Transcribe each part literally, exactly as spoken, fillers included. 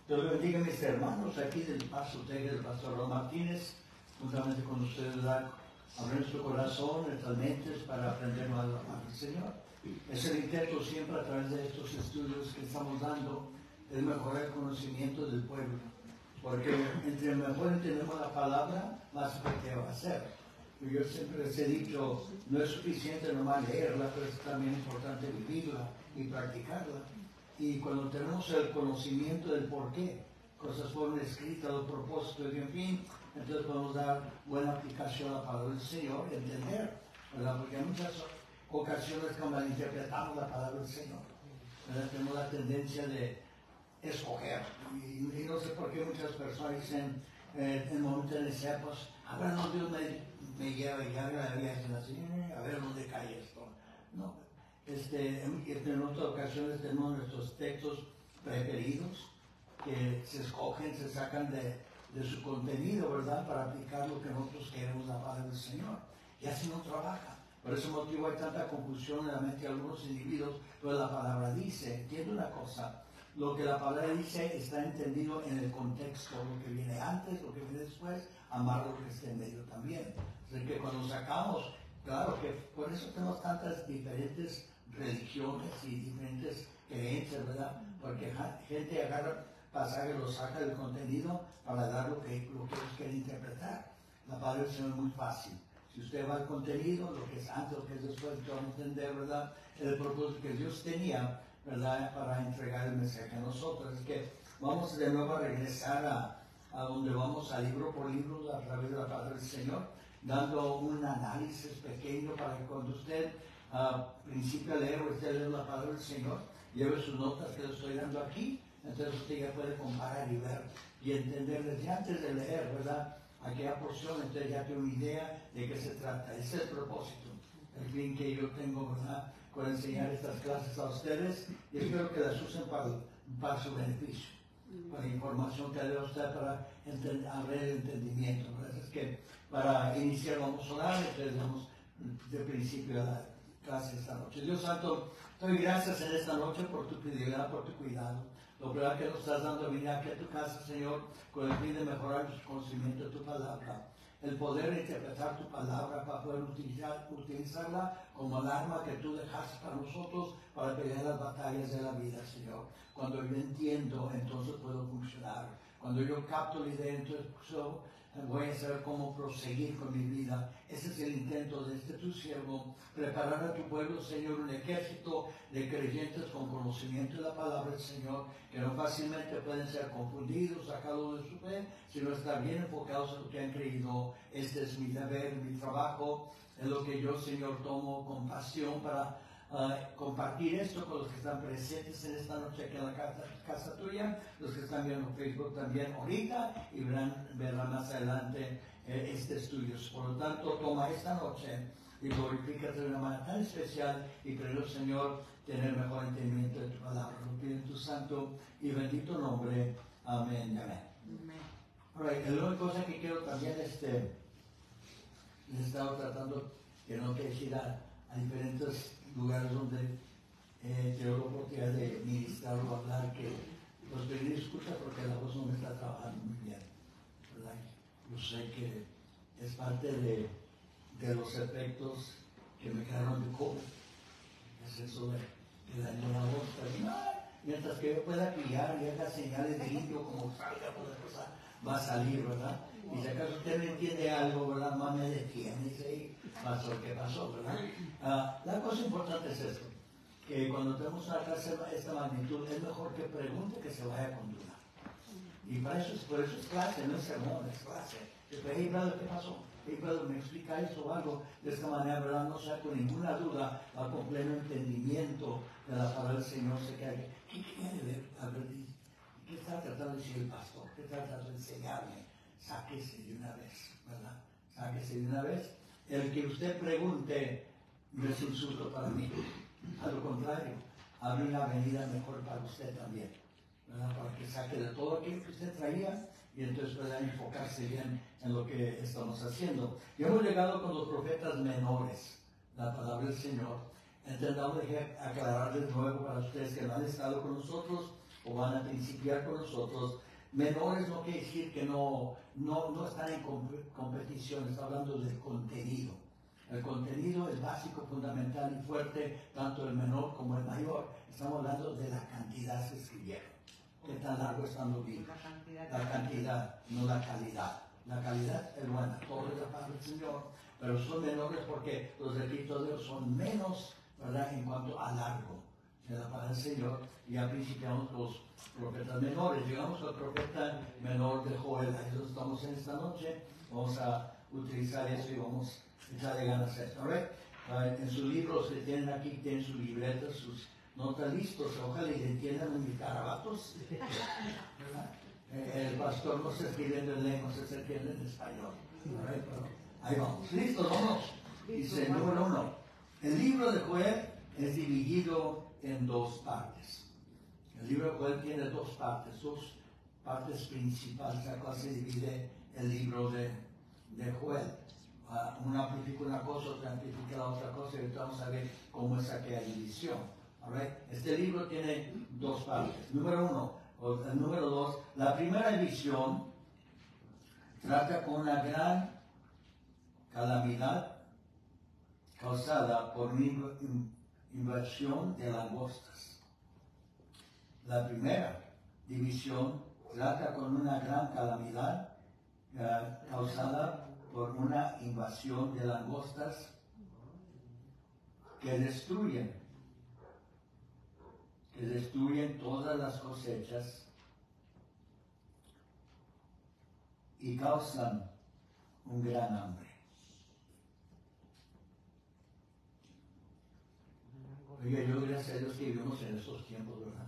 Dios le bendiga a mis hermanos aquí del Paso, Texas, del Pastor Ron Martínez, juntamente con ustedes, ¿verdad? Abrir nuestro corazón, nuestras mentes para aprender más la palabra del Señor. Es el intento siempre a través de estos estudios que estamos dando, es mejorar el conocimiento del pueblo. Porque entre mejor entendemos la palabra, más efectiva va a ser. Yo siempre les he dicho, no es suficiente nomás leerla, pero es también importante vivirla y practicarla. Y cuando tenemos el conocimiento del por qué cosas fueron escritas, los propósitos y en fin, entonces podemos dar buena aplicación a la palabra del Señor, entender, ¿verdad? Porque en muchas ocasiones cuando malinterpretamos la palabra del Señor, ¿verdad? Tenemos la tendencia de escoger. Y, y no sé por qué muchas personas dicen, eh, en momentos de necesidad, pues, a ver, no, Dios me, me lleva y ya la vida dicen así, a ver dónde cae esto. No, este, en, en otras ocasiones tenemos nuestros textos preferidos que se escogen, se sacan de, de su contenido, ¿verdad? Para aplicar lo que nosotros queremos, la palabra del Señor. Y así no trabaja. Por ese motivo hay tanta confusión en la mente de algunos individuos, pero la palabra dice, entiende una cosa, lo que la palabra dice está entendido en el contexto, lo que viene antes, lo que viene después, amar lo que está en medio también. Así que cuando sacamos, claro que por eso tenemos tantas diferentes religiones y diferentes creencias, ¿verdad? Porque gente agarra pasajes, lo saca del contenido para dar lo que, lo que ellos quieren interpretar. La palabra del Señor es muy fácil. Si usted va al contenido, lo que es antes, lo que es después, usted va a entender, ¿verdad? El propósito que Dios tenía, ¿verdad? Para entregar el mensaje a nosotros. Es que vamos de nuevo a regresar a, a donde vamos a libro por libro a través de la palabra del Señor, dando un análisis pequeño para que cuando usted uh, principie a leer o esté leyendo la palabra del Señor, lleve sus notas que le estoy dando aquí, entonces usted ya puede comparar y ver y entender desde antes de leer, ¿verdad? Aquella porción, entonces ya tiene una idea de qué se trata. Ese es el propósito, el fin que yo tengo, ¿verdad? Con enseñar estas clases a ustedes y espero que las usen para, para su beneficio, para la información que le da a usted para entender, abrir el entendimiento. ¿Verdad? Es que para iniciar vamos a orar, entonces vamos de principio a la clase esta noche. Dios Santo, doy gracias en esta noche por tu fidelidad, por tu cuidado. Lo verdad que nos estás dando venir aquí a tu casa, Señor, con el fin de mejorar el conocimiento de tu palabra. El poder interpretar tu palabra para poder utilizar, utilizarla como el arma que tú dejaste para nosotros para pelear las batallas de la vida, Señor. Cuando yo entiendo, entonces puedo funcionar. Cuando yo capto la idea, entonces yo voy a saber cómo proseguir con mi vida. Ese es el intento de este tu siervo, preparar a tu pueblo, Señor, un ejército de creyentes con conocimiento de la palabra del Señor, que no fácilmente pueden ser confundidos, sacados de su fe, sino estar bien enfocados en lo que han creído. Este es mi deber, mi trabajo, es lo que yo, Señor, tomo con pasión para uh, compartir esto con los que están presentes en esta noche aquí en la casa, casa tuya, los que están viendo Facebook también ahorita y verán, verán más adelante eh, este estudio. Por lo tanto, toma esta noche y glorifícate de una manera tan especial y creo, Señor, tener mejor entendimiento de tu palabra. Lo pido en tu santo y bendito nombre. Amén y amén. Right. La única cosa que quiero también, este, les he estado tratando que no que ir a, a diferentes lugares donde eh, tengo la oportunidad de ministrar o hablar, que los pedí escucha porque la voz no me está trabajando muy bien, ¿verdad? Yo sé que es parte de, de los efectos que me quedaron de COVID. Es eso de que dañó la voz. Pero, mientras que yo pueda criar y haga señales de indio como salga por la cosa, va a salir, ¿verdad? Y si acaso usted me entiende algo, ¿verdad? Más me defiende y dice, pasó, ¿qué pasó, verdad? Uh, la cosa importante es esto, que cuando tenemos una clase de esta magnitud, es mejor que pregunte que se vaya con duda. Y para eso, por eso es clase, no es sermón, es clase. Después, hey, brother, ¿qué pasó? Hey, brother, ¿me explica eso o algo? De esta manera, ¿verdad? No sea con ninguna duda, va con pleno entendimiento de la palabra del Señor. Se cae. ¿Qué quiere ver? A ver, ¿qué está tratando de decir el pastor? ¿Qué está tratando de enseñarme? Sáquese de una vez, ¿verdad? Sáquese de una vez. El que usted pregunte no es insulto para mí. A lo contrario, abre una avenida mejor para usted también, ¿verdad? Para que saque de todo aquello que usted traía y entonces pueda enfocarse bien en lo que estamos haciendo. Y hemos llegado con los profetas menores, la palabra del Señor. Entendamos, dejé aclarar de nuevo para ustedes que no han estado con nosotros o van a principiar con nosotros. Menores no quiere decir que no, no, no están en comp competición, está hablando del contenido. El contenido es básico, fundamental y fuerte, tanto el menor como el mayor. Estamos hablando de la cantidad que escribieron. ¿Qué tan largo están los libros? La cantidad, la cantidad, no la calidad. La calidad es buena, todo es la paz del Señor, pero son menores porque los escritos de Dios son menos, ¿verdad?, en cuanto a largo de la palabra del Señor. Ya principiamos los profetas menores. Llegamos al profeta menor de Joel. Ahí estamos en esta noche. Vamos a utilizar eso y vamos a echarle ganas a esto. ¿Right? Uh, en sus libros que tienen aquí, tienen sus libretas, sus notas listos. Ojalá y entiendan en mis garabatos. El pastor no se escribiendo en lengua, se escribiendo en español. ¿Right? Pero ahí vamos. ¿Listos? Vamos. Dice, número uno. El libro de Joel es dividido en dos partes. El libro de Joel tiene dos partes, dos partes principales, la cual se divide el libro de, de Joel. Uh, una amplifica una cosa, otra amplifica la otra cosa, y ahorita vamos a ver cómo es aquella división. Right? Este libro tiene dos partes. Número uno, o el número dos, la primera división trata con una gran calamidad causada por una invasión de langostas. La primera división trata con una gran calamidad uh, causada por una invasión de langostas que destruyen, que destruyen todas las cosechas y causan un gran hambre. Oye, yo gracias a Dios que vivimos en esos tiempos, ¿verdad?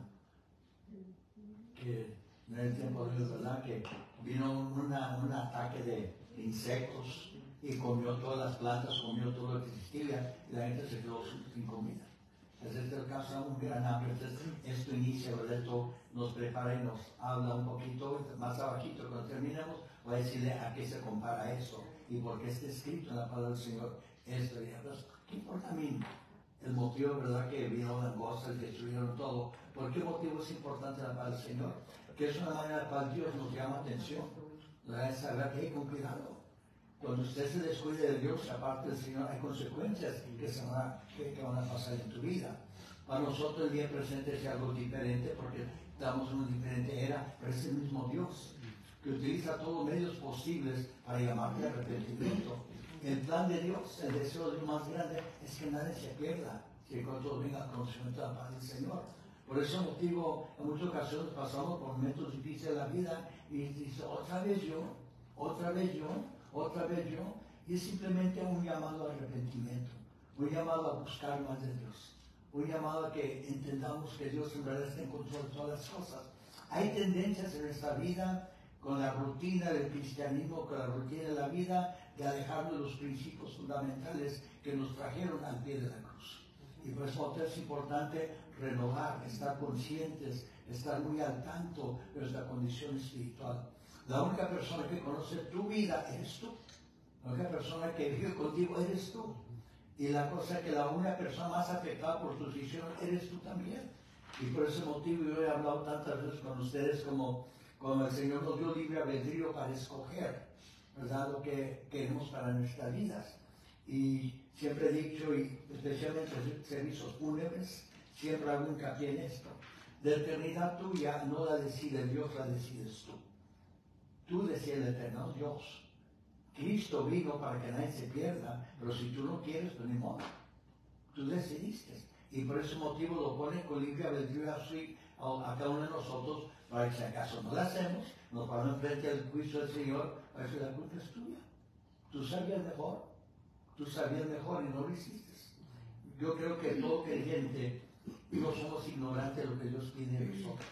Que en el tiempo de Dios, ¿verdad? Que vino una, un ataque de insectos y comió todas las plantas, comió todo lo que existía y la gente se quedó sin comida. Entonces esto causa un gran hambre. Entonces esto inicia, ¿verdad? Esto nos prepara y nos habla un poquito más abajito. Cuando terminemos voy a decirle a qué se compara eso y por qué está escrito en la palabra del Señor esto. Y hablas, ¿qué importa a mí? El motivo, ¿verdad?, que vino langostas y destruyeron todo. ¿Por qué motivo es importante la palabra del Señor? Que es una manera en la cual Dios nos llama atención. ¿Verdad? Es saber que hay con cuidado. Cuando usted se descuide de Dios, aparte del Señor, hay consecuencias que, se van a, que, que van a pasar en tu vida. Para nosotros el día presente es algo diferente porque estamos en una diferente era, pero es el mismo Dios que utiliza todos los medios posibles para llamarte al arrepentimiento. El plan de Dios, el deseo de Dios más grande es que nadie se pierda, que cuando venga al conocimiento de la paz del Señor. Por ese motivo, en muchas ocasiones pasamos por momentos difíciles de la vida y dice, otra vez yo, otra vez yo, otra vez yo, y es simplemente un llamado al arrepentimiento, un llamado a buscar más de Dios, un llamado a que entendamos que Dios en verdad está en control de todas las cosas. Hay tendencias en nuestra vida, con la rutina del cristianismo, con la rutina de la vida, de alejarnos de los principios fundamentales que nos trajeron al pie de la cruz. Y por eso es importante renovar, estar conscientes, estar muy al tanto de nuestra condición espiritual. La única persona que conoce tu vida eres tú. La única persona que vive contigo eres tú. Y la cosa es que la única persona más afectada por tus decisiones eres tú también. Y por ese motivo yo he hablado tantas veces con ustedes como, como el Señor nos dio libre albedrío para escoger, ¿verdad?, lo que queremos para nuestras vidas. Y siempre he dicho, y especialmente en servicios fúnebres, siempre hago hincapié en esto. La eternidad tuya no la decide Dios, la decides tú. Tú decides el eterno Dios. Cristo vino para que nadie se pierda, pero si tú no quieres, pues ni modo. Tú decidiste. Y por ese motivo lo pone con libre albedrío así a cada uno de nosotros, para que si acaso no lo hacemos, nos vamos enfrente al juicio del Señor, para que la culpa es tuya. Tú sabías mejor, tú sabías mejor y no lo hiciste. Yo creo que todo creyente no somos ignorantes de lo que Dios pide de nosotros.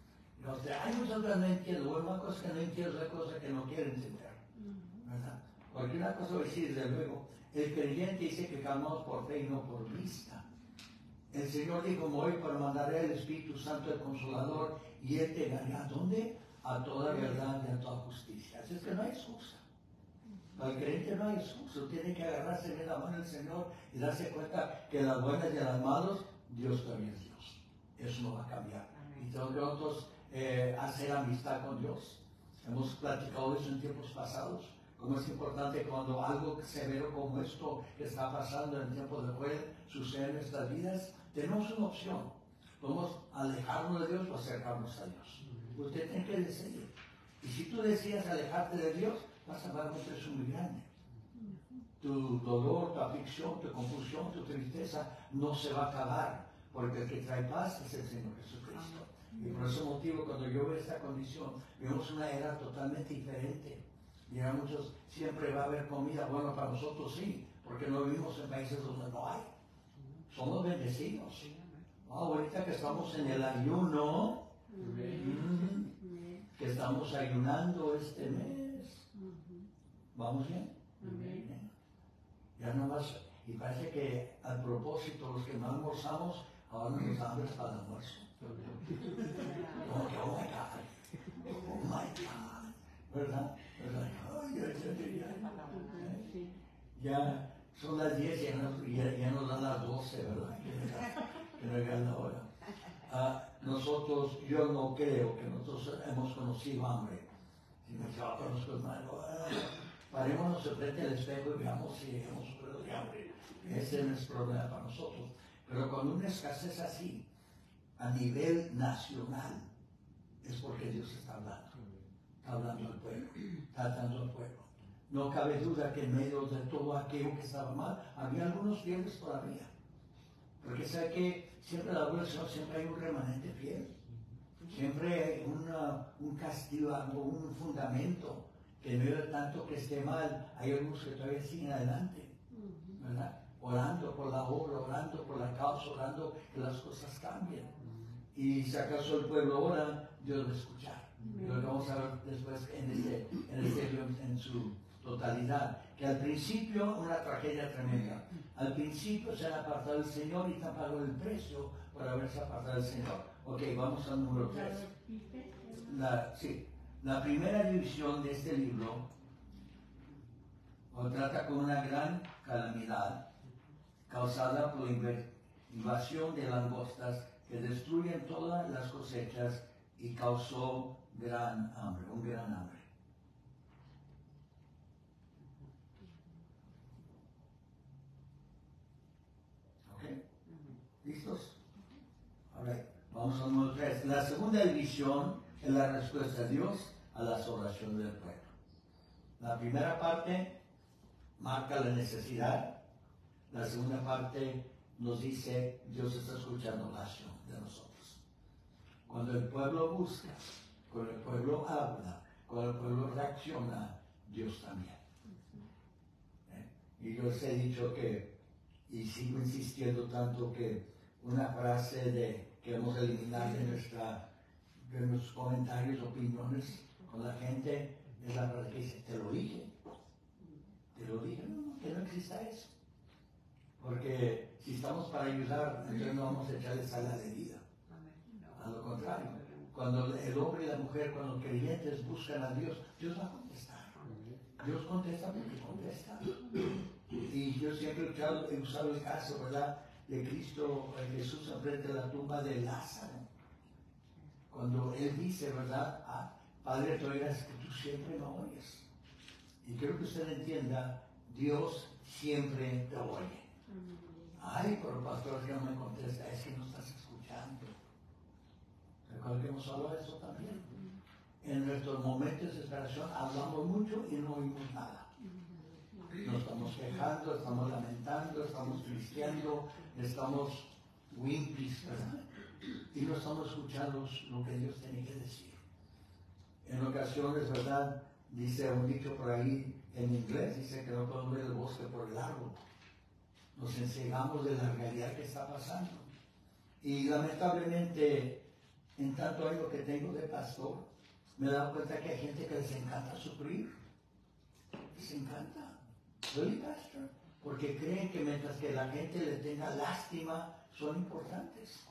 O sea, hay muchas cosas que no entiendo, una cosa que no entiendo, otra cosa que no quiero entender, ¿verdad? Porque una cosa voy a decir, desde luego, el creyente dice que caminamos por fe y no por vista. El Señor dijo, me voy para mandar el Espíritu Santo, el Consolador, y Él te dará, ¿a dónde? A toda verdad y a toda justicia. Así es que no hay excusa. Para el creyente no hay excusa. Tiene que agarrarse bien la mano del Señor y darse cuenta que las buenas y las malas, Dios todavía es Dios. Eso no va a cambiar. y tengo que nosotros eh, hacer amistad con Dios. Hemos platicado eso en tiempos pasados, cómo es importante cuando algo severo como esto que está pasando en tiempos de hoy sucede en nuestras vidas, tenemos una opción. Podemos alejarnos de Dios o acercarnos a Dios. Usted tiene que decidir. Y si tú decides alejarte de Dios, vas a pagar un precio muy grande. Tu dolor, tu aflicción, tu confusión, tu tristeza no se va a acabar, porque el que trae paz es el Señor Jesucristo. Y por ese motivo, cuando yo veo esta condición, vemos una era totalmente diferente. Y a muchos, siempre va a haber comida. Bueno, para nosotros sí, porque no vivimos en países donde no hay. Somos bendecidos. Wow, ahorita que estamos en el ayuno, mm, que estamos ayunando este mes, ¿vamos bien? Bien. Ya nomás, y parece que al propósito, los que no almorzamos, ahora nos da hambre para el almuerzo. Como que, oh my God, oh my God, ¿verdad? ¿Verdad? Ay, ay, ay, ay, ay. Ya son las diez y ya nos, ya, ya nos dan las doce, ¿verdad? Que no llega la hora. Uh, nosotros, yo no creo que nosotros hemos conocido hambre. Si me yo conozco hermano, uh, parémonos frente al espejo y veamos si hemos sufrido de hambre. Ese no es problema para nosotros. Pero cuando una escasez así, a nivel nacional, es porque Dios está hablando. Está hablando al pueblo, está dando al pueblo. No cabe duda que en medio de todo aquello que estaba mal, había algunos fieles todavía. Porque sabe que siempre la obra del Señor, siempre hay un remanente fiel. Siempre hay una, un castigo, un fundamento, que en medio de tanto que esté mal, hay algunos que todavía siguen adelante, ¿verdad? Orando por la obra, orando por la causa, orando que las cosas cambien. Y si acaso el pueblo ora, Dios va a escuchar. Y lo que vamos a ver después en este, en este libro en su totalidad. Que al principio, una tragedia tremenda. Al principio se han apartado del Señor y están pagando el precio por haberse apartado del Señor. Ok, vamos al número tres. La, sí, la primera división de este libro lo trata con una gran calamidad causada por la invasión de langostas que destruyen todas las cosechas y causó gran hambre, un gran hambre. ¿Ok? ¿Listos? Alright, vamos al número tres. La segunda división es la respuesta de Dios a las oraciones del pueblo. La primera parte marca la necesidad. La segunda parte nos dice, Dios está escuchando la oración de nosotros. Cuando el pueblo busca, cuando el pueblo habla, cuando el pueblo reacciona, Dios también. ¿Eh? Y yo les he dicho que, y sigo insistiendo tanto, que una frase de, que hemos eliminado de, nuestra, de nuestros comentarios, opiniones con la gente, es la frase que dice, te lo dije. Te lo dije, no, que no exista eso. Porque si estamos para ayudar, entonces no vamos a echarle sal a la herida. A lo contrario, cuando el hombre y la mujer, cuando los creyentes buscan a Dios, Dios va a contestar. Dios contesta porque contesta. Y yo siempre he usado, he usado el caso, ¿verdad?, de Cristo, Jesús enfrente de la tumba de Lázaro. Cuando Él dice, ¿verdad?, ah, Padre, tú eres que tú siempre me oyes. Y quiero que usted entienda, Dios siempre te oye. Ay, pero pastor, que no me contesta, es que no estás escuchando. Recuerda que hemos hablado de eso también. En nuestros momentos de desesperación hablamos mucho y no oímos nada. Nos estamos quejando, estamos lamentando, estamos cristiando, estamos wimpies, ¿verdad? Y no estamos escuchando lo que Dios tiene que decir. En ocasiones, ¿verdad?, dice un dicho por ahí en inglés, dice que no podemos ver el bosque por el árbol. Nos enseñamos de la realidad que está pasando. Y lamentablemente, en tanto año que tengo de pastor, me he dado cuenta que hay gente que les encanta sufrir. Les encanta. Soy pastor. Porque creen que mientras que la gente le tenga lástima, son importantes.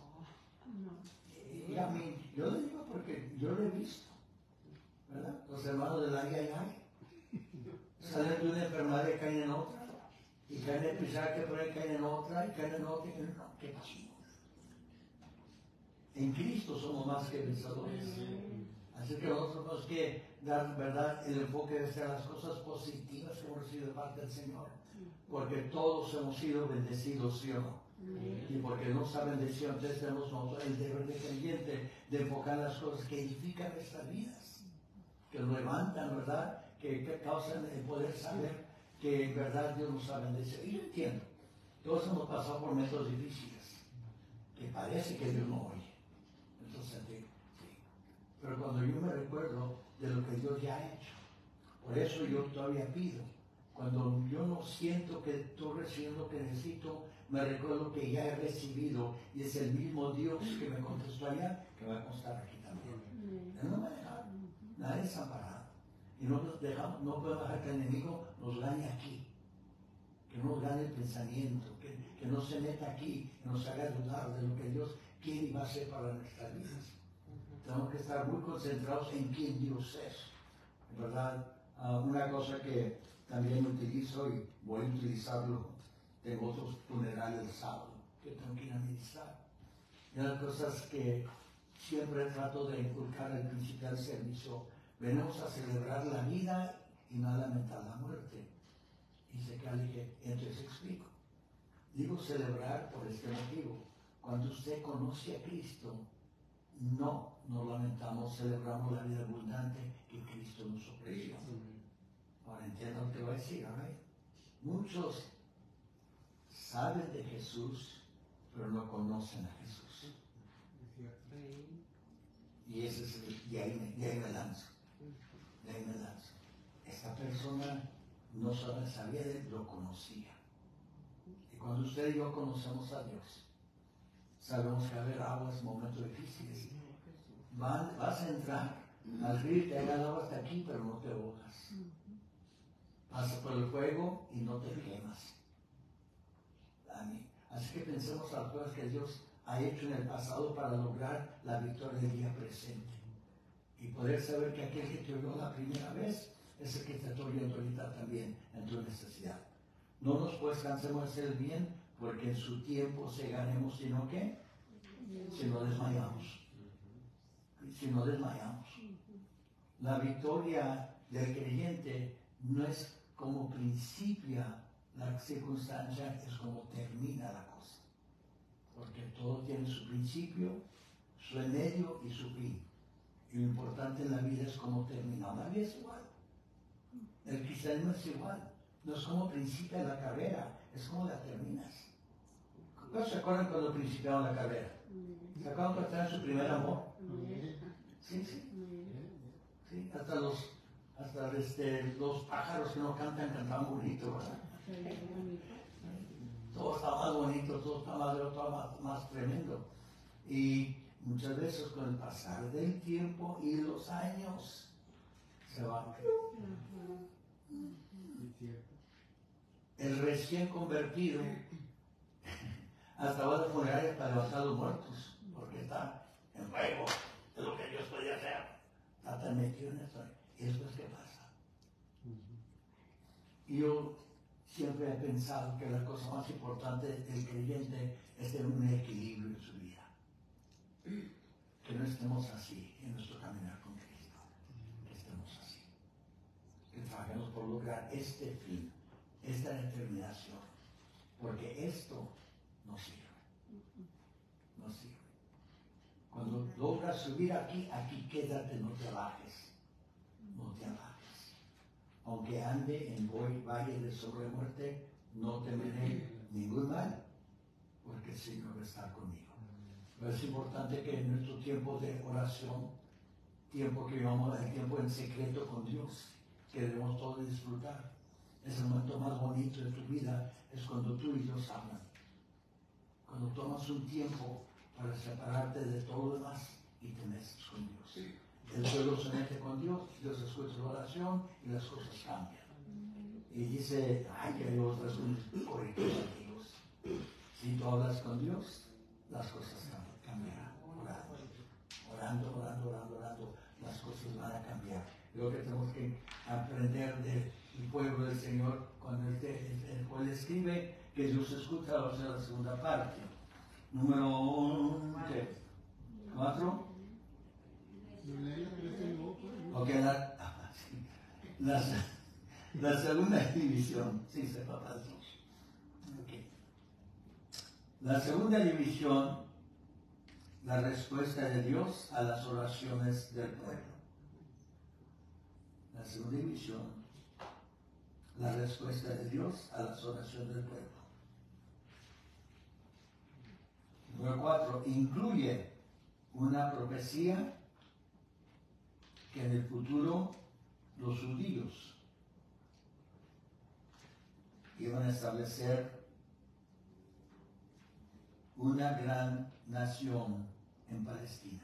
Y a mí, yo le digo porque yo lo he visto, ¿verdad? Los hermanos del ay, ay, ay. Salen de una enfermedad y caen en otra. Y caen en pensar que por ahí caen en otra, y caen en otra, y no, qué pasó. En Cristo somos más que vencedores. Así que nosotros tenemos que dar, ¿verdad?, el enfoque de ser las cosas positivas que hemos recibido de parte del Señor. Porque todos hemos sido bendecidos, ¿sí o no? Y porque nuestra bendición, entonces tenemos nosotros el deber de creyente de enfocar las cosas que edifican nuestras vidas, que nos levantan, ¿verdad?, que, que causan el poder saber que en verdad Dios nos ha bendecido. Y yo entiendo, todos hemos pasado por momentos difíciles, que parece que Dios no oye. Entonces, sí. Pero cuando yo me recuerdo de lo que Dios ya ha hecho, por eso yo todavía pido. Cuando yo no siento que estoy recibiendo lo que necesito, me recuerdo que ya he recibido y es el mismo Dios que me contestó allá que va a contestar aquí también. Él no me ha dejado, nadie es amparado. Y no, nos dejamos, no podemos dejar que el enemigo nos gane aquí, que no nos gane el pensamiento, que, que no se meta aquí y nos haga dudar de lo que Dios quiere y va a hacer para nuestras vidas. Tenemos que estar muy concentrados en quién Dios es. ¿Verdad? Uh, una cosa que también utilizo y voy a utilizarlo, tengo otros funerales el sábado que tengo que ir a ministrar. Y una de las cosas que siempre trato de inculcar al principio del servicio, venimos a celebrar la vida y no a lamentar la muerte. Y se queda, dije, entonces explico. Digo celebrar por este motivo. Cuando usted conoce a Cristo, no nos lamentamos, celebramos la vida abundante que Cristo nos ofreció. Ahora entiendo lo que voy a decir, ¿verdad? Muchos saben de Jesús, pero no conocen a Jesús. Y ese es el, de ahí me, de ahí me lanzo. De ahí me lanzo. Esta persona no solo sabía de él, lo conocía. Y cuando usted y yo conocemos a Dios, sabemos que va a haber aguas, momentos difíciles. Van, vas a entrar al río, te haga el agua hasta aquí, pero no te ahogas. Pasa por el fuego y no te quemas. Así que pensemos las cosas que Dios ha hecho en el pasado para lograr la victoria del día presente. Y poder saber que aquel que te oyó la primera vez es el que te está oyendo ahorita también en tu necesidad. No nos pues cansemos de hacer el bien, porque en su tiempo segaremos, sino que, si no desmayamos. Si no desmayamos. La victoria del creyente no es como principia la circunstancia, es como termina la cosa. Porque todo tiene su principio, su medio y su fin. Y lo importante en la vida es cómo termina. La vida es igual. El cristianismo es igual. No es como principia la carrera, es como la terminas. ¿No se acuerdan cuando principiaron la carrera? ¿Se acuerdan cuando estaban en su primer amor? Sí, sí. Sí, hasta los, hasta este, los pájaros que no cantan, cantaban bonito, ¿verdad? Todo está más bonito, todo está más, todo más, más tremendo. Y muchas veces con el pasar del tiempo y los años se van. El recién convertido hasta va a funerarias para levantar a los muertos, porque está en juego de lo que Dios podía hacer. Está tan metido en esto. ¿Y después qué pasa? Y yo siempre he pensado que la cosa más importante del creyente es tener un equilibrio en su vida. Que no estemos así en nuestro caminar con Cristo. Que estemos así. Que trabajemos por lograr este fin, esta determinación. Porque esto no sirve. No sirve. Cuando logras subir aquí, aquí quédate, no te bajes. No te bajes. Aunque ande en valle de sobremuerte, no temeré ningún mal, porque el Señor va a estar conmigo. Pero es importante que en nuestro tiempo de oración, tiempo que llamamos el tiempo en secreto con Dios, que debemos todos disfrutar. Es el momento más bonito de tu vida, es cuando tú y Dios hablan. Cuando tomas un tiempo para separarte de todo lo demás y te metes con Dios. El pueblo se mete con Dios, Dios escucha la oración y las cosas cambian. Y dice, ay, que hay otras correctos amigos. Si tú hablas con Dios, las cosas cambiarán. Orando, orando, orando, orando, orando, las cosas van a cambiar. Lo que tenemos que aprender del pueblo del Señor, cuando el, el, el cual escribe, que Dios escucha, va a ser la segunda parte. Número uno. Cuatro. Ok, la, la, la segunda división. Sí, se papá. Okay. La segunda división, la respuesta de Dios a las oraciones del pueblo. La segunda división, la respuesta de Dios a las oraciones del pueblo. Número cuatro, incluye una profecía que en el futuro los judíos iban a establecer una gran nación en Palestina.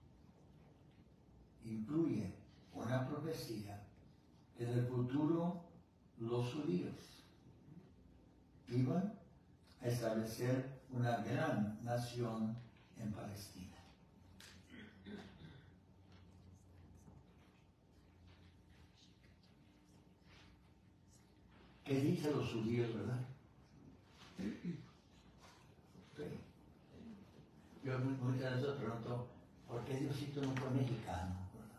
Incluye una profecía que en el futuro los judíos iban a establecer una gran nación en Palestina. ¿Qué dicen los judíos, verdad? Okay. Yo muchas veces pregunto, ¿por qué Diosito no fue mexicano?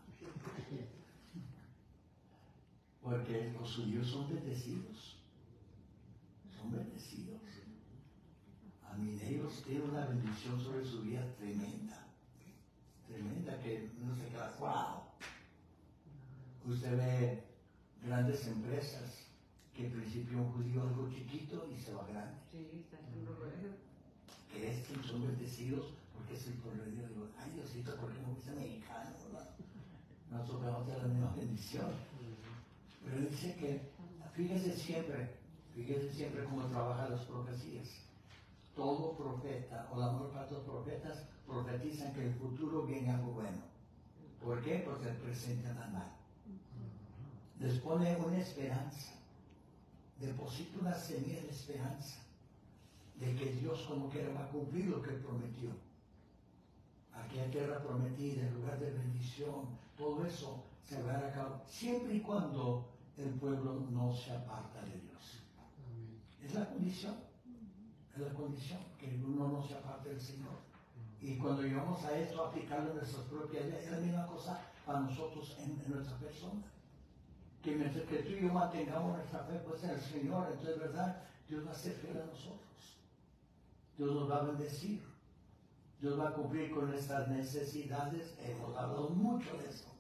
Porque los judíos son bendecidos. Son bendecidos. A mí ellos tienen una bendición sobre su vida tremenda. Tremenda que no se queda, wow. Usted ve grandes empresas que en principio un judío algo chiquito y se va grande. Sí, está en lo real. Que es que son bendecidos porque es el pueblo de Dios. Digo, ay Diosito, ¿por qué no fuiste mexicano? ¿Verdad? Nosotros vamos a tener la misma bendición. Pero dice que, fíjese siempre, fíjese siempre cómo trabajan las profecías. Todo profeta, o la mayor parte de los profetas, profetizan que el futuro viene algo bueno. ¿Por qué? Porque el presente anda mal. Les pone una esperanza. Deposita una semilla de esperanza de que Dios como quiera va a cumplir lo que prometió. Aquella tierra prometida, el lugar de bendición, todo eso se va a llevar a cabo siempre y cuando el pueblo no se aparta de Dios. Es la condición, es la condición, que uno no se aparte del Señor. Y cuando llegamos a esto, aplicarlo en nuestras propias vidas, es la misma cosa para nosotros en, en nuestra persona. Que mientras que tú y yo mantengamos nuestra fe pues en el Señor, entonces, ¿verdad? Dios va a ser fiel a nosotros. Dios nos va a bendecir. Dios va a cumplir con nuestras necesidades. Hemos hablado mucho de eso.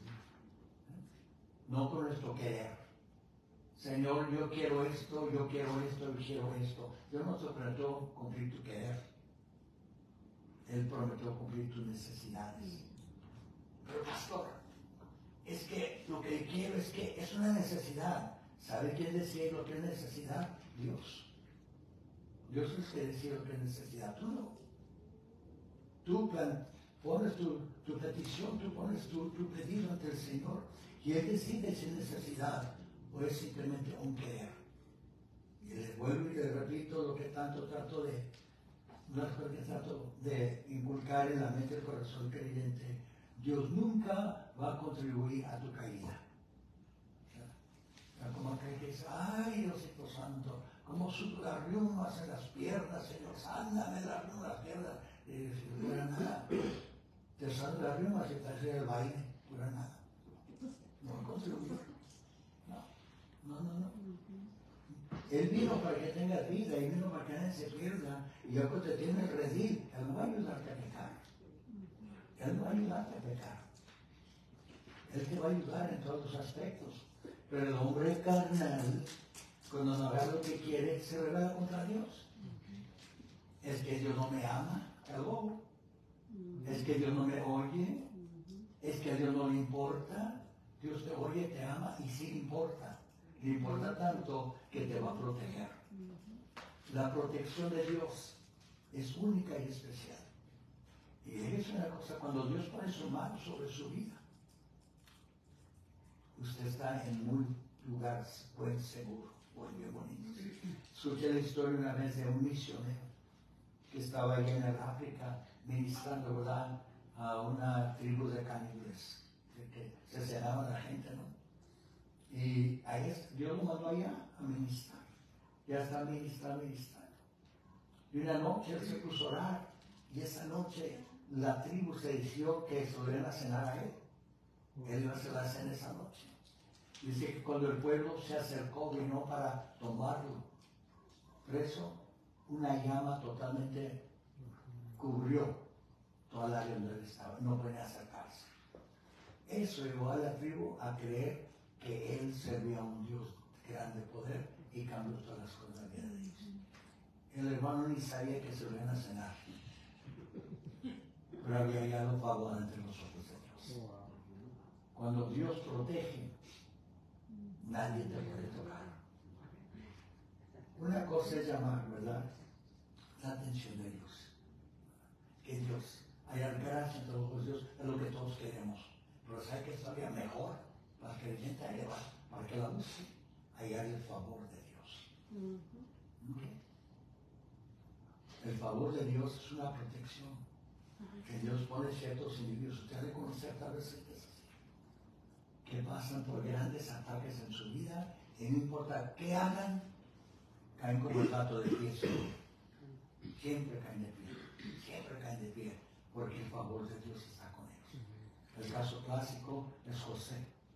No con nuestro querer. Señor, yo quiero esto, yo quiero esto, yo quiero esto. Dios no te prometió cumplir tu querer. Él prometió cumplir tus necesidades. Pero pastor, es que lo que quiero es que es una necesidad. ¿Sabe quién decide lo que es necesidad? Dios. Dios es el que decide lo que es necesidad. Tú no. Tú plan, pones tu, tu petición, tú pones tu, tu pedido ante el Señor y Él decide si es necesidad o es simplemente un querer. Y le vuelvo y le repito lo que tanto trato de, lo que trato de inculcar en la mente del corazón creyente. Dios nunca va a contribuir a tu caída. O sea, como aquel que dice, ay Diosito Santo, como sufro las riumas en las piernas, Señor, sándame las riumas en las piernas. Y dice, no era nada. Te salen las riumas y te hace el baile, no era nada. No va a contribuir. No, no, no, no. Él vino para que tengas vida, Él vino para que nadie se pierda. Y ya cuando te tiene el redil, Él no va a ayudarte a pecar. Él no va a ayudarte a pecar. Él te va a ayudar en todos los aspectos. Pero el hombre carnal, cuando no haga lo que quiere, se revela contra Dios. Es que Dios no me ama, hello. Es que Dios no me oye. Es que a Dios no le importa. Dios te oye, te ama y sí le importa. Le importa tanto que te va a proteger. La protección de Dios es única y especial. Y es una cosa, cuando Dios pone su mano sobre su vida, usted está en un lugar buen, seguro, buen, bien bonito. Escuché la historia una vez de un misionero que estaba allí en el África ministrando, ¿verdad?, a una tribu de caníbales que se cenaba la gente, ¿no? Y ahí Dios lo mandó allá a ministrar. Ya está ministrando, ministrando. Y una noche él se puso a orar y esa noche la tribu se decidió que se lo iban a cenar a él. Él iba a hacer la cena esa noche. Dice que cuando el pueblo se acercó, vino para tomarlo preso, una llama totalmente cubrió toda la área donde él estaba. No podía acercarse. Eso llevó a la tribu a creer que él servía a un Dios de grande poder y cambió todas las cosas de la vida de ellos. El hermano ni sabía que se lo iban a cenar, pero había hallado favor entre los ojos de Dios. Cuando Dios protege, nadie te puede tocar. Una cosa es llamar, ¿verdad?, la atención de Dios. Que Dios, hallar gracia entre los ojos de Dios es lo que todos queremos. Pero ¿sabe que es todavía mejor para que el creyente haya, para que la busque? Hallar el favor de Dios. ¿Okay? El favor de Dios es una protección que Dios pone ciertos individuos. Usted ha de conocer tal vez gente así, que pasan por grandes ataques en su vida y no importa qué hagan, caen como el gato de pie. Siempre caen de pie, siempre caen de pie, porque el favor de Dios está con ellos. El caso clásico es José.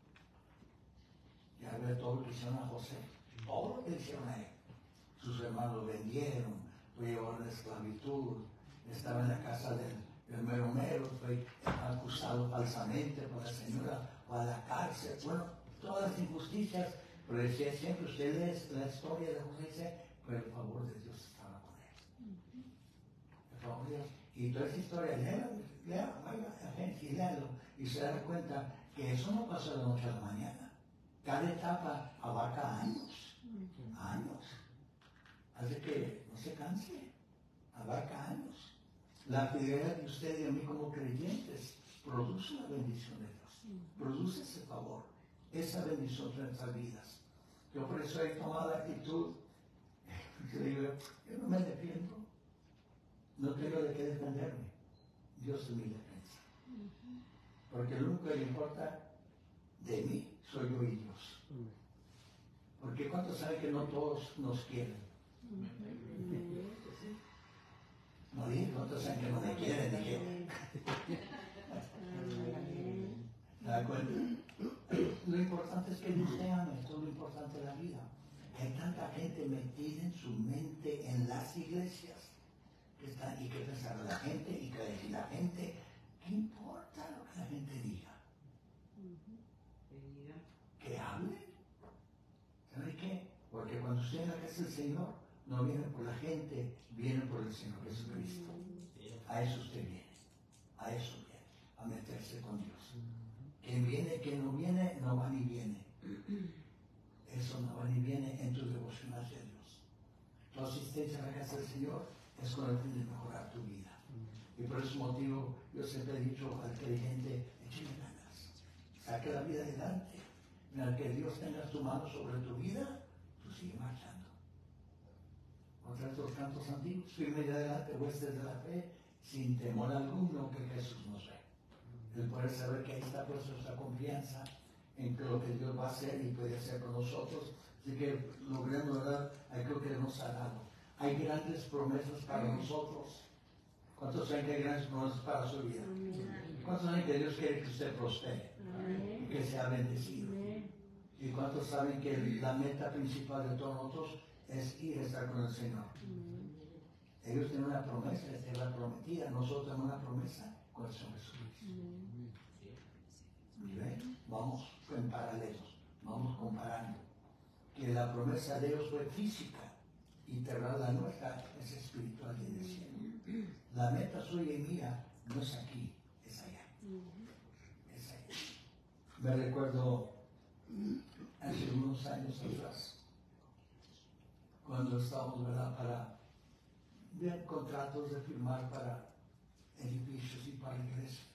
Ya ve todo lo que hicieron a José, todo lo que hicieron a él. Sus hermanos lo vendieron, lo llevaron a la esclavitud, estaba en la casa del, del mero mero, fue acusado falsamente por la señora, o a la cárcel. Bueno, todas las injusticias, pero decía siempre, usted lee la historia de José, dice, pero el favor de Dios estaba con él. El favor de Dios. Y toda esa historia, léalo, léalo, vaya a gente y léalo, y se da cuenta que eso no pasó de la noche a la mañana. Cada etapa abarca años, años. Así que no se canse, abarca años. La fidelidad de usted y de mí como creyentes produce una bendición de Dios, produce ese favor, esa bendición en nuestras vidas. Yo por eso he tomado la actitud, yo digo, yo no me defiendo, no tengo de qué defenderme, Dios es mi defensa. Porque lo único que le importa de mí soy yo y Dios. Porque ¿cuántos saben que no todos nos quieren? No dije, ¿cuántos saben que no me quieren? Dije, ¿te das cuenta? Lo importante es que Dios te ame, esto es lo importante de la vida. Hay tanta gente metida en su mente en las iglesias que están, y que pensar la gente y que decir la gente, ¿qué importa lo que la gente diga? Que hable. ¿Sabe qué? Porque cuando usted en la casa del Señor, no viene por la gente, viene por el Señor Jesucristo. A eso usted viene, a eso viene, a meterse con Dios. Quien viene, quien no viene, no va ni viene. Eso no va ni viene en tu devoción hacia Dios. Tu asistencia a la casa del Señor es con el fin de mejorar tu vida. Y por ese motivo yo siempre he dicho al creyente, échale ganas, saque la vida adelante. Mira, que Dios tenga tu mano sobre tu vida, tú sigue marchando. Otra vez los cantos antiguos, firme y adelante, huestes de la fe, sin temor alguno que Jesús nos ve. El poder saber que ahí está puesta nuestra confianza en que lo que Dios va a hacer y puede hacer con nosotros. Así que logremos, ¿verdad?, aquello que nos ha dado. Hay grandes promesas para nosotros. ¿Cuántos saben que hay grandes promesas para su vida? ¿Cuántos saben que Dios quiere que usted prospere y que sea bendecido? ¿Y cuántos saben que la meta principal de todos nosotros es ir a estar con el Señor? Ellos tienen una promesa, esta es la prometida. Nosotros tenemos una promesa con el Señor Jesucristo. ¿Ven? Vamos en paralelos, vamos comparando. Que la promesa de Dios fue física y terrenal, la nuestra es espiritual y de cielo. La meta suya y mía no es aquí, es allá. Es allá. Me recuerdo hace unos años atrás, cuando estábamos, ¿verdad?, para ver contratos de firmar para edificios y para iglesias.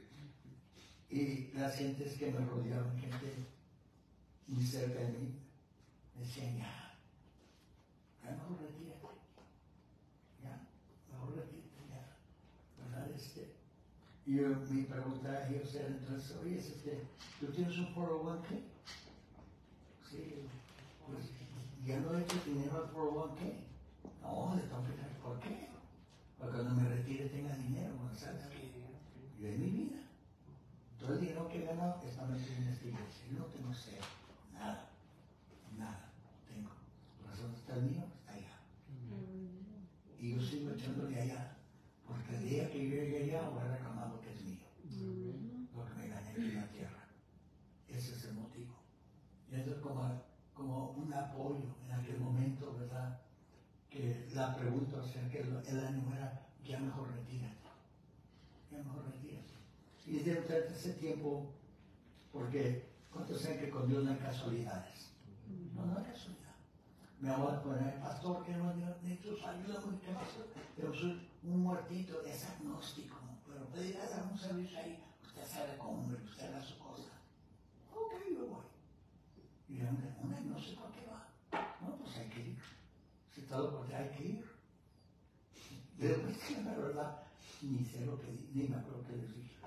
Y las gentes que me rodeaban, gente muy cerca de mí, decían, ya, ya no retírate, ya, no retírate, ya, ¿verdad? Este, y yo, mi pregunta a ellos era entonces, oye, este, ¿tú tienes un cuatro oh uno k? Sí, pues ya no he hecho dinero al cuatro oh uno k. No, le tengo que dar, ¿por qué? para cuando me retire tenga dinero. Bueno, ¿sabes qué? Yo en mi vida, todo el dinero que he ganado está metido en esta iglesia. Yo no tengo cero, nada, nada tengo. Por eso está el mío, está allá. Y yo sigo echándole allá, porque el día que yo llegue allá voy a reclamar lo que es mío, lo que me gané aquí en la tierra. Ese es el motivo. Y eso es como, como un apoyo en aquel momento, ¿verdad? Que la pregunta acerca del el ánimo era, ya mejor retírate, ya mejor retírate. Y durante ese tiempo, porque ¿cuántos saben que con Dios no hay casualidades? No, no hay casualidad. Me voy a poner, pastor, que no necesito ayuda, ¿qué pasó? Pero soy un muertito, es agnóstico, pero puede ir a dar un servicio ahí, usted sabe cómo, usted haga su cosa. Ok, yo voy. Y yo, un agnóstico, ¿a qué va? No, pues hay que ir. Si todo porque hay que ir. Pero es que la verdad, ni sé lo que di, ni me acuerdo que les dije.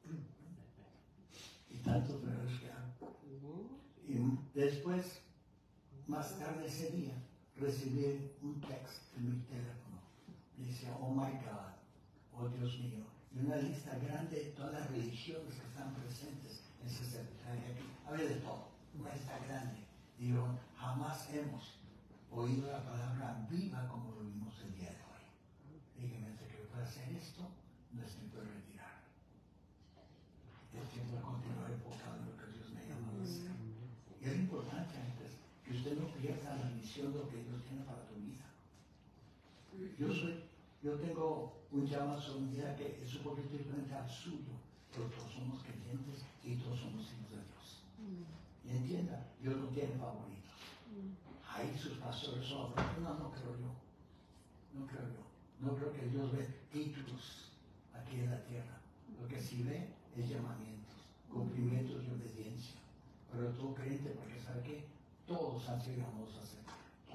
Y tantos errores que hago. Y después, más tarde ese día, recibí un texto en mi teléfono. Dice, oh my God, oh Dios mío. Y una lista grande de todas las religiones que están presentes en ese secretario aquí. Había de todo, una lista grande. Digo, jamás hemos oído la palabra viva como lo vimos el día de hoy. Dígame, antes que para hacer esto, no es tiempo de retirar. Es tiempo de continuar enfocado en lo que Dios me llama a hacer. Y es importante, antes, que usted no pierda la misión de lo que Dios tiene para tu vida. Yo soy, yo tengo un llamado a un día que es un poquito diferente al suyo, pero todos somos creyentes y todos somos hijos de Dios. Y entienda, Dios no tiene favoritos. Ahí sus pastores son favoritos. No, no creo yo. No creo yo. No creo que Dios ve títulos aquí en la tierra. Lo que sí ve es llamamientos, cumplimientos y obediencia. Pero todo creyente, porque sabe que todos han sido llamados a servir.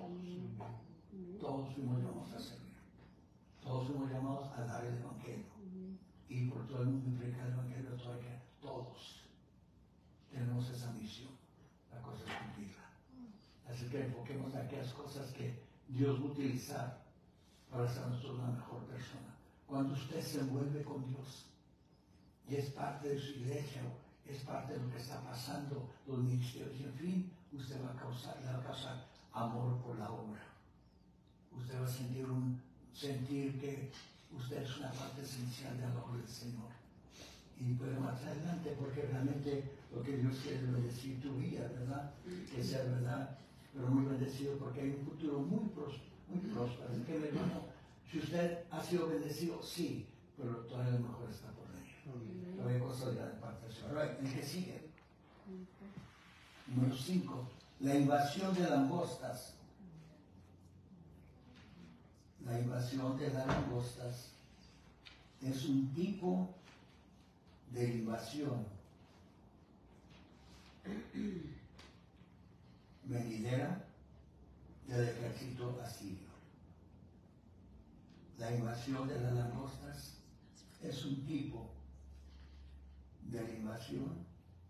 Todos. Todos fuimos llamados a servir. Todos fuimos llamados a dar el Evangelio. Y por todo el mundo predicar el Evangelio, todos tenemos esa misión. La cosa es cumplirla. Así que enfoquemos en aquellas cosas que Dios va a utilizar para ser nosotros una mejor persona. Cuando usted se envuelve con Dios y es parte de su iglesia, es parte de lo que está pasando, los ministerios, y en fin, usted va a causar, le va a causar amor por la obra. Usted va a sentir, un, sentir que usted es una parte esencial de la obra del Señor. Y puede más adelante, porque realmente lo que Dios quiere es bendecir tu vida, ¿verdad? Que sea verdad, pero muy bendecido, porque hay un futuro muy próspero. Muy próspero. Así que, mi hermano, si usted ha sido bendecido, sí, pero todavía lo mejor está por venir. Todavía hay cosas ya de parte del Señor. Right, el que sigue. Número cinco. La invasión de langostas. La invasión de las langostas es un tipo de invasión venidera del ejército asirio. La invasión de las langostas es un tipo de la invasión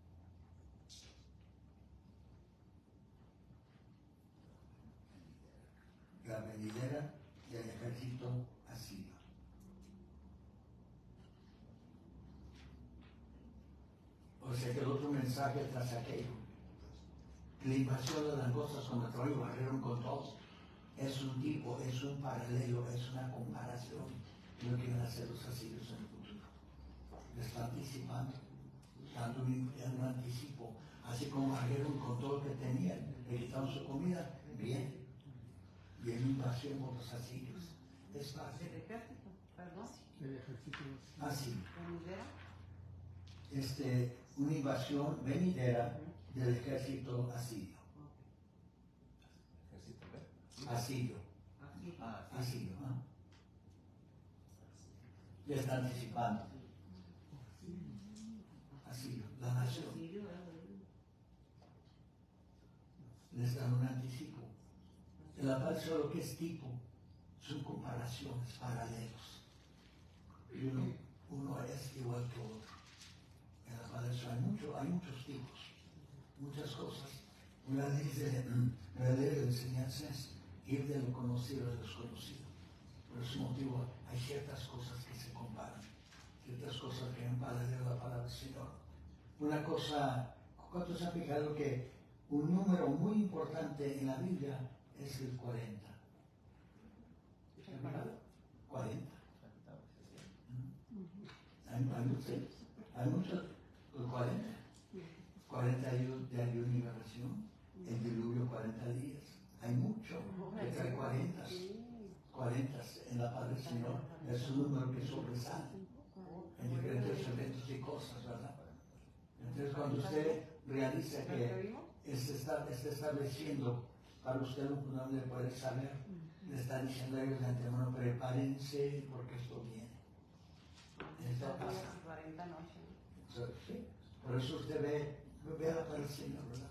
la venidera del ejército asirio. O sea que el otro mensaje tras aquello, la invasión de las langostas cuando Troy barrieron con todos, es un tipo, es un paralelo, es una comparación de lo que van a hacer los asirios en el futuro. Le está anticipando, dando un, un anticipo, así como barrieron con todo lo que tenían, le quitaron su comida, bien, bien invasión por los asirios. Es fácil. ¿El ejército? ¿Perdón? El ejército. Así. ¿Venidera? Este, una invasión venidera del ejército asirio. ¿Ejército qué? Asirio. Aquí. Ah, sí. Asirio. ¿Ah? Le está anticipando. Asirio, la nación. Le está dando un anticipo. En la parte de lo que es tipo, son comparaciones, paralelos. Y uno, uno es igual que otro. En la parte hay, mucho, hay muchos tipos, muchas cosas. Una ley de, una ley de enseñanza es ir de lo conocido a lo desconocido. Por ese motivo hay ciertas cosas que se comparan, ciertas cosas que van paralelo a la palabra del Señor. Una cosa, ¿cuántos han fijado que un número muy importante en la Biblia es el cuarenta? ¿Se han fijado? cuarenta. Hay, hay, muchos, hay muchos, los cuarenta. cuarenta años de ayuno y oración, el diluvio cuarenta días. Hay mucho que trae cuarenta. cuarenta en la paz del Señor. Es un número que sobresale en diferentes eventos y cosas, ¿verdad? Entonces, cuando usted realiza que se está, está estableciendo para usted un punto de poder saber, le está diciendo a ellos de antemano, prepárense porque esto viene. Esto pasa. cuarenta noches. ¿Sí? Por eso usted ve, ve a la paz del Señor, ¿verdad?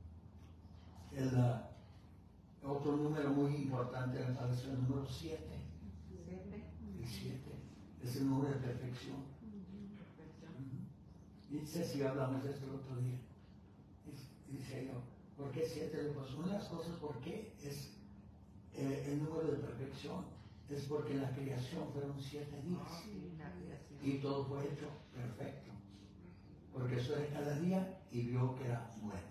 El, uh, otro número muy importante me parece el número siete. El siete es el número de perfección. Uh-huh. Y dice, si hablamos de esto el otro día, y dice yo, ¿por qué siete? Pues una de las cosas, ¿por qué es eh, el número de perfección? Es porque en la creación fueron siete días y todo fue hecho perfecto. Porque eso era cada día y vio que era bueno.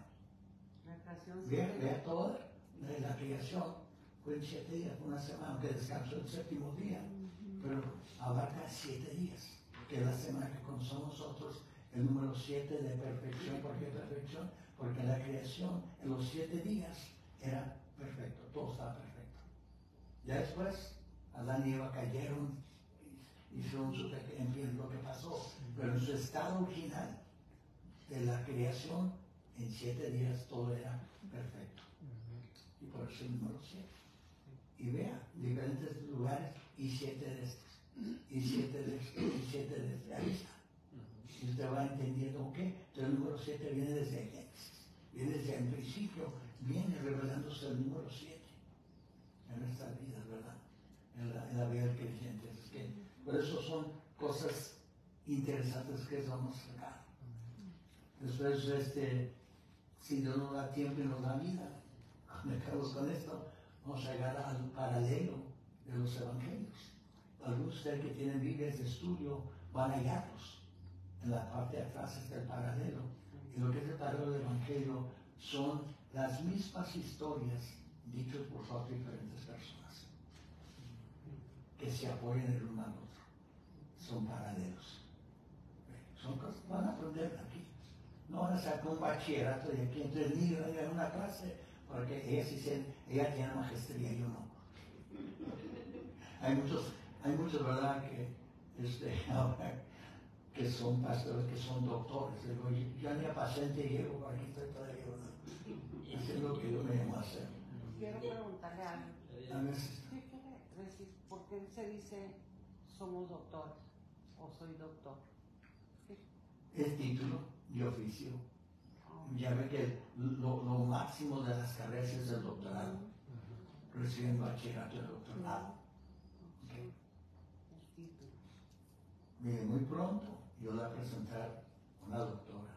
Vea, vea toda la, la creación. Fue en siete días, fue una semana, aunque descansó el séptimo día, pero abarca siete días, que es la semana que conocemos nosotros, el número siete de perfección. ¿Por qué perfección? Porque la creación en los siete días era perfecto, todo estaba perfecto. Ya después, Adán y Eva cayeron, hicieron su pecado, en fin, lo que pasó, pero en su estado original de la creación, en siete días todo era perfecto. Y por eso el número siete. Y vea, diferentes lugares y siete de estos, y siete de estos, y siete de estos. Ahí está. Y usted va entendiendo, ¿qué? Entonces el número siete viene desde Génesis, viene desde el principio, viene revelándose el número siete en nuestras vidas, ¿verdad? En la, en la vida del creyente. Es que, por eso son cosas interesantes que vamos a sacar. Después, este, si Dios nos da tiempo y nos da vida, me acabo con esto, vamos a llegar al paralelo de los evangelios. Algunos de ustedes que tienen Biblias de estudio van a hallarlos. En la parte de atrás está el paralelo. Y lo que es el paralelo del evangelio son las mismas historias dichas por cuatro diferentes personas que se apoyan el uno al otro. Son paralelos. Son cosas que van a aprender aquí. No van a sacar un bachillerato de aquí, entonces ni en una clase, porque ella sí se, ella tiene maestría, yo no. Hay muchos, hay muchos, ¿verdad?, que este, ahora que son pastores, que son doctores. Digo, yo ni a paciente llego, aquí estoy todavía, ¿verdad? Haciendo lo que yo me llamo a hacer. Quiero preguntarle algo. A veces. ¿Qué quiere decir? ¿Por qué se dice somos doctores o soy doctor? ¿Qué? El título de oficio. Ya ve que lo, lo máximo de las carreras es el doctorado. Reciben bachillerato y doctorado. Okay. Mire, muy pronto yo le voy a presentar una doctora.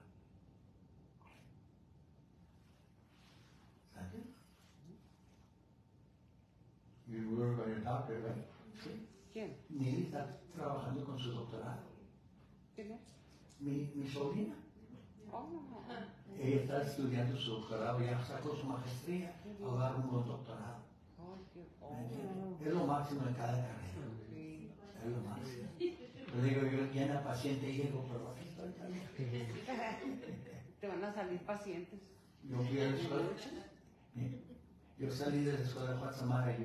¿Sabes? You were going to doctor, right? Sí. ¿Quién? Nili está trabajando con su doctorado. ¿Quién es? Mi, mi sobrina. Oh, Ella está estudiando su doctorado, ya sacó su maestría, a dar un buen doctorado. oh, qué ¿Me Es lo máximo en cada carrera. sí. Es lo máximo. Yo digo, yo ya era paciente llego, pero aquí estoy también. Te van a salir pacientes. Yo fui a la escuela. Yo salí de la escuela de Juan Samario.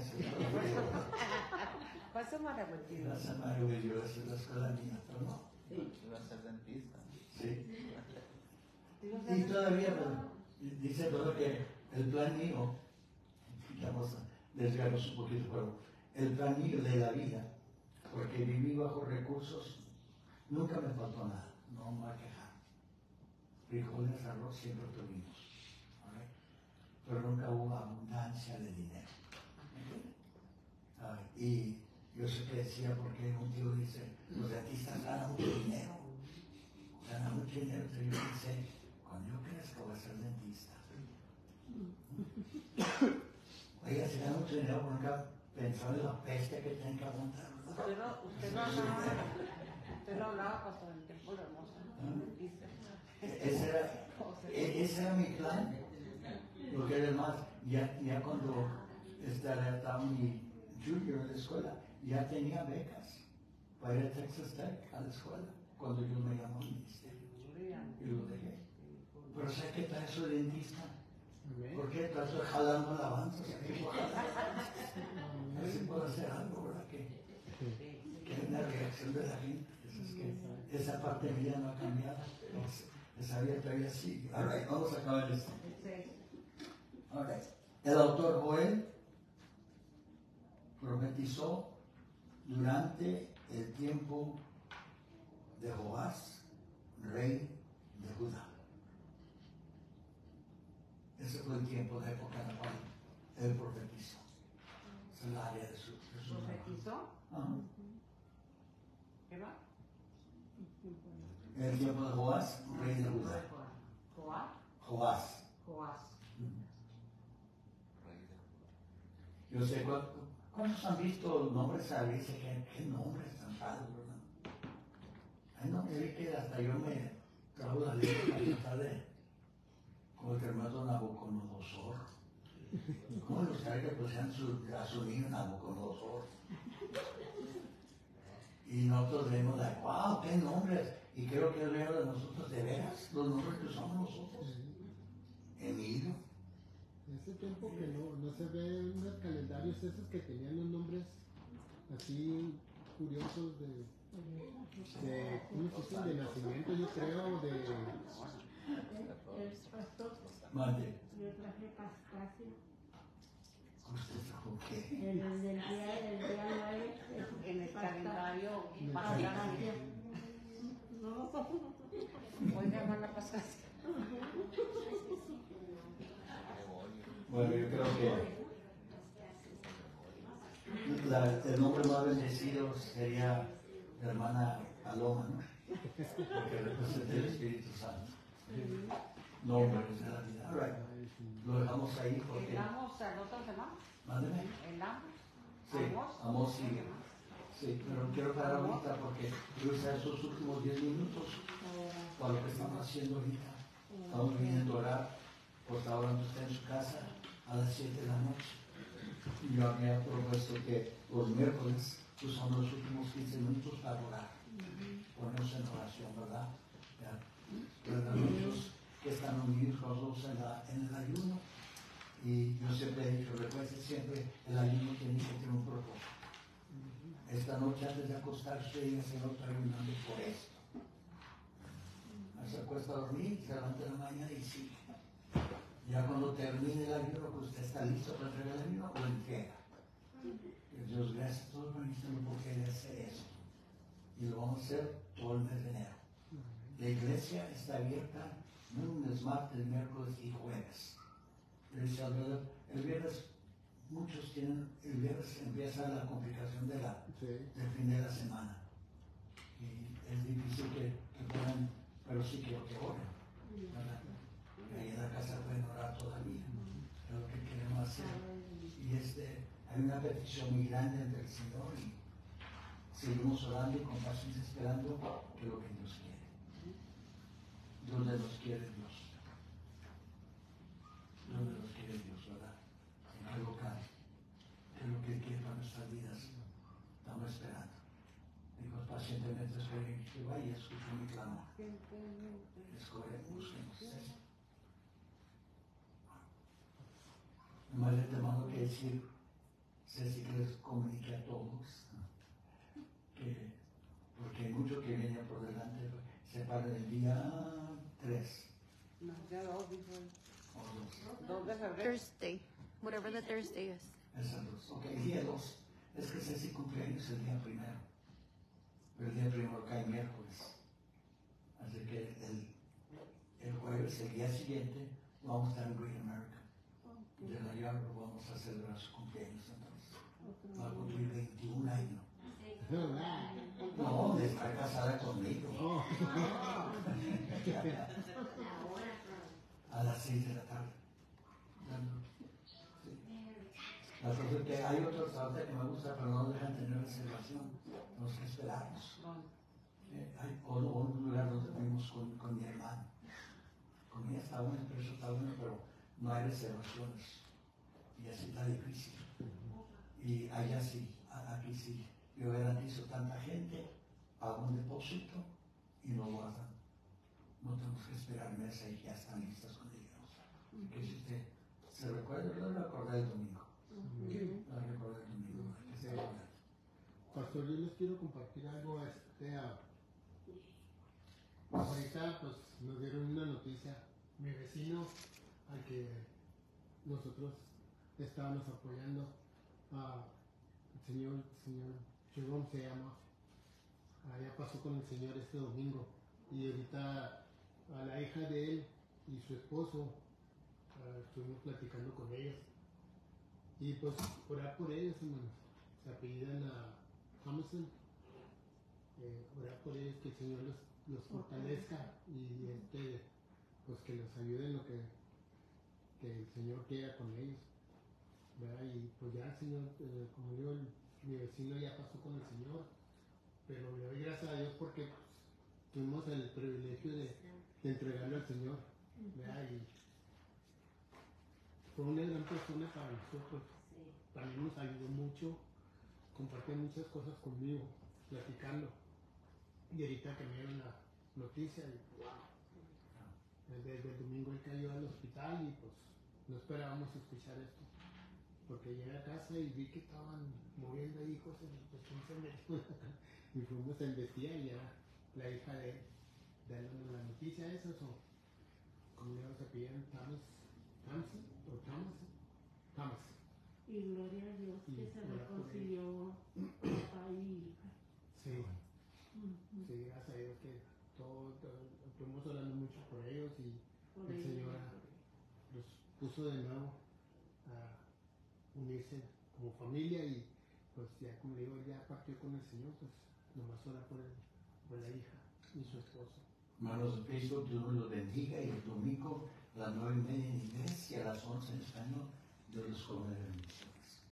Pasa maravilloso. Juan Samario, esa es la escuela mía, pero no. Iba a ser dentista. Sí. Y todavía pues, dice todo que el plan mío, vamos a desviarnos un poquito, pero el plan mío de la vida, porque viví bajo recursos, nunca me faltó nada, no me voy a quejar. Frijoles, arroz siempre tuvimos, ¿vale? Pero nunca hubo abundancia de dinero. ¿Vale? Y yo sé que decía, porque un tío dice, los dentistas ganan mucho dinero, ganan mucho dinero, entonces yo pensé, cuando yo crezca voy a ser dentista. Oiga, se gana mucho dinero, pero nunca pensaba en la peste que tienen que aguantar, ¿verdad? Usted lo, usted lo hablaba, usted lo hablaba pastor en tiempo de hermosa. Ese era, e- ese era mi plan. Porque además, ya, ya cuando estaba, estaba mi junior en la escuela, ya tenía becas para ir a Texas Tech a la escuela, cuando yo me llamó al ministerio. Y lo dejé. Pero sé que trae su dentista. ¿Por qué estás jalando alabanzas? A ver si puedo hacer algo, ¿verdad? Que, que hay una reacción de la gente. Es que esa parte mía no ha cambiado. Esa vida todavía sigue. All right, vamos a acabar esto. All right. El autor Joel profetizó durante el tiempo de Joás, rey de Judá. Ese fue el tiempo de época en la cual él profetizó. Es el área de su. De su ¿Profetizó? uh-huh. ¿Qué va? El tiempo de Joás, rey de Judá. ¿Joás? Joás. Joás. Yo sé, ¿cuántos han visto nombres a veces? ¿Qué, qué nombres tan raros, verdad? Ay, no, sé que hasta yo me trago la letra para tratar de, como el hermano Nabucodonosor. ¿Cómo les gustaría que pusieran su, a su niño Nabucodonosor? Y nosotros vemos, like, wow, qué nombres. Y creo que es real de nosotros, de veras, los nombres que usamos nosotros. Emilio. Ese tiempo que no, no se ve en los calendarios esos que tenían los nombres así curiosos de, de ¿cómo se dice? De nacimiento, yo creo, de... El pastor, Mande. yo traje Pascasio. ¿Usted trajo qué? En el del día, el día nueve. En el calendario Pascasio. pascal. No. Hoy me van a pasar. Bueno, yo creo que la, el nombre más bendecido sería la hermana Paloma, ¿no? Porque representa el Espíritu Santo. Nombres de la vida. All right. Lo dejamos ahí porque... ¿El Amos a la otra semana? Mándeme. ¿El Amos? Sí, Amos sigue. Sí, pero quiero parar ahorita porque quiero usar esos últimos diez minutos para lo que estamos haciendo ahorita. Estamos viniendo a orar. Por favor, cuando esté en su casa a las siete de la noche. Yo había propuesto que los miércoles usamos los últimos quince minutos para orar. Ponernos en oración, ¿verdad? Ya. ¿Verdad? Muchos que están unidos nosotros en, la, en el ayuno. Y yo siempre he dicho, recuerden siempre, el ayuno tiene que tener un propósito. Esta noche antes de acostarse, y se lo ayunando por esto. Se acuesta a dormir, se levanta en la mañana y sigue. Ya cuando termine el ayuno, pues usted está listo para entregar el ayuno, lo entrega. Y Dios, gracias a todos por invitarme porque Él hace eso. Y lo vamos a hacer todo el mes de enero. La iglesia está abierta lunes, martes, miércoles y jueves. El viernes, muchos tienen, el viernes empieza la complicación de la, Sí. del fin de la semana. Y es difícil que, que puedan, pero sí quiero que oren. ¿Verdad? Que ahí en la casa pueden orar todavía. Es lo que queremos hacer. Y este, hay una petición muy grande ante el Señor y seguimos orando y con paciencia esperando que lo que Dios quiere. Donde nos quiere Dios. Donde nos quiere Dios, ¿verdad? En qué local. ¿Qué es lo que Él quiere para nuestras vidas? Estamos esperando. Digo, pacientemente esperen que vaya y escuchen mi clamor. Escogen, busquemos. Nomás le tengo que decir, Ceci, que les comunique a todos, que, porque hay mucho que viene por delante, se para el día tres. No, ya dos, dijo él. O dos. dos de febrero. Thursday, whatever the Thursday is. Esas dos. Ok, el día dos. Es que Ceci cumpleaños el día primero. Pero el día primero cae miércoles. Así que el, el jueves, el día siguiente, vamos a estar en Great America. De la llave vamos a celebrar su cumpleaños entonces. Va a cumplir veintiún años. No, de estar casada conmigo. Oh. A las seis de la tarde. Sí. La cosa es que hay otro restaurante que me gusta, pero no dejan tener reservación. Tenemos que esperarnos. ¿Dónde? Eh, hay o, o un lugar donde fuimos con, con mi hermano. Con ella está bueno, el precio está bueno, pero no hay reservaciones. Y así está difícil. Y allá sí, a- aquí sí. Yo garantizo tanta gente, pago un depósito y no guardan. No tenemos que esperar meses y ya están listas cuando lleguemos. Así que si usted se recuerda, yo lo recordé el domingo. Lo recordé el domingo. Hay que se acuerde. Pastor, yo les quiero compartir algo. Este, ah, ahorita pues nos dieron una noticia. Mi vecino al que nosotros estábamos apoyando, ah, el señor, el señor Jerome se llama, ah, ya pasó con el señor este domingo. Y ahorita a la hija de él y su esposo ah, estuvimos platicando con ellos. Y pues orar por ellos, hermanos. Se apellidan a Thomason. Eh, orar por ellos, que el Señor los, los fortalezca y este, pues que los ayude en lo que, que el Señor quiera con ellos. ¿Verdad? Y pues ya el Señor, eh, como digo, el- mi vecino ya pasó con el Señor, pero le doy gracias a Dios porque pues, tuvimos el privilegio de, de entregarlo al Señor. ¿Verdad? Y fue una gran persona para nosotros. También nos ayudó mucho, compartió muchas cosas conmigo, platicando. Y ahorita que me dieron la noticia, y, wow. Desde el domingo él cayó al hospital y pues no esperábamos escuchar esto. Porque llegué a casa y vi que estaban moviendo ahí cosas y pues fuimos a investigar. Y fuimos a investigar y ya la hija de él, dando la noticia esa, o como le se pillan Thomas, Thompson o Thomas, Thomas. Y gloria a Dios Y que se orar por reconcilió papá y hija. Sí, Ujú. sí, gracias a Dios que todo, todo- estuvimos orando mucho por ellos y Por el ello, Señor por los puso de nuevo a unirse como familia y pues ya como digo, ya partió con el Señor, pues nomás ora por, el, por la hija y su esposo. Hermanos de Facebook, Dios nos los bendiga y el domingo a las nueve y media en inglés y a las once en español, Dios los colme de bendición.